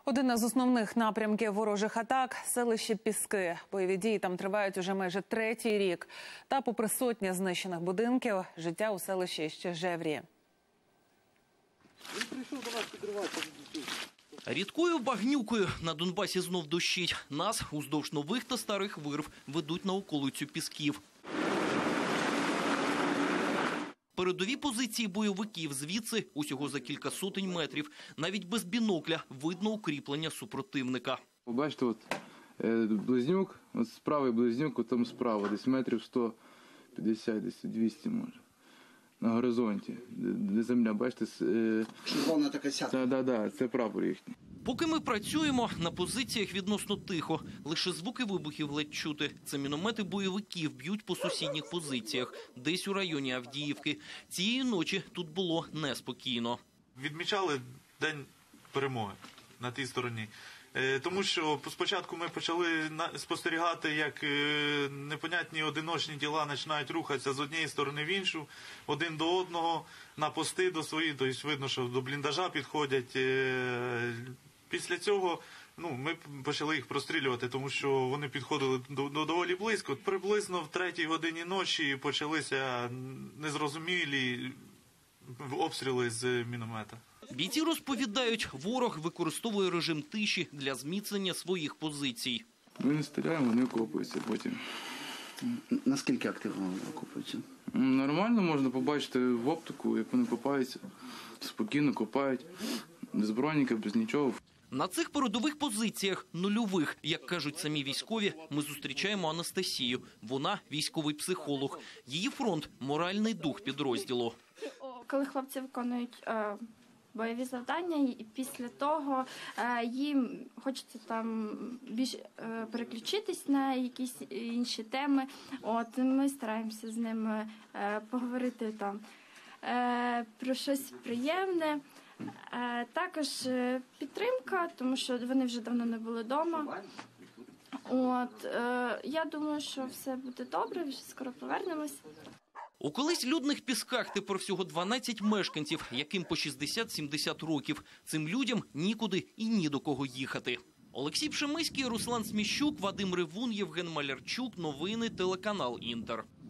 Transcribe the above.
Один із основних напрямків ворожих атак – селище Піски. Бойові дії там тривають уже майже 3-й рік. Та попри сотні знищених будинків, життя у селищі ще жевріє. Рідкою багнюкою на Донбасі знов дощить. Нас уздовж нових та старих вирв ведуть на околицю Пісків. Передові позиції бойовиків звідси усього за кілька сотень метрів. Навіть без бінокля видно укріплення супротивника. Бачите, от близнюк, от правий близнюк, от там справа, десь метрів 150, десь 200 може. На горизонті, де земля, бачите? Червона така сятка. Так, це прапор їхній. Поки ми працюємо, на позиціях відносно тихо. Лише звуки вибухів ледь чути. Це міномети бойовиків б'ють по сусідніх позиціях, десь у районі Авдіївки. Цієї ночі тут було неспокійно. Відмічали День перемоги на тій стороні. Тому що спочатку ми почали спостерігати, як непонятні одиночні тіла починають рухатися з однієї сторони в іншу, один до одного, на пости до своїх, тобто видно, що до бліндажа підходять. Після цього ми почали їх прострілювати, тому що вони підходили доволі близько. Приблизно в 3-й годині ночі почалися незрозумілі обстріли з міномета. Бійці розповідають, ворог використовує режим тиші для зміцнення своїх позицій. Ми не стріляємо, вони окопуються потім. Наскільки активно вони окопуються? Нормально можна побачити в оптику, як вони копаються. Спокійно копають, без броніка, без нічого. На цих передових позиціях, нульових, як кажуть самі військові, ми зустрічаємо Анастасію. Вона військовий психолог. Її фронт – моральний дух підрозділу. Коли хлопці виконують бойові завдання, і після того їм хочеться там більш переключитись на якісь інші теми. Ми стараємося з ними поговорити там про щось приємне. Також підтримка, тому що вони вже давно не були вдома. Я думаю, що все буде добре, вже скоро повернемось. У колись людних Пісках тепер всього 12 мешканців, яким по 60-70 років. Цим людям нікуди і ні до кого їхати. Олексій Пшемиський, Руслан Сміщук, Вадим Ревун, Євген Малярчук. Новини, телеканал «Інтер».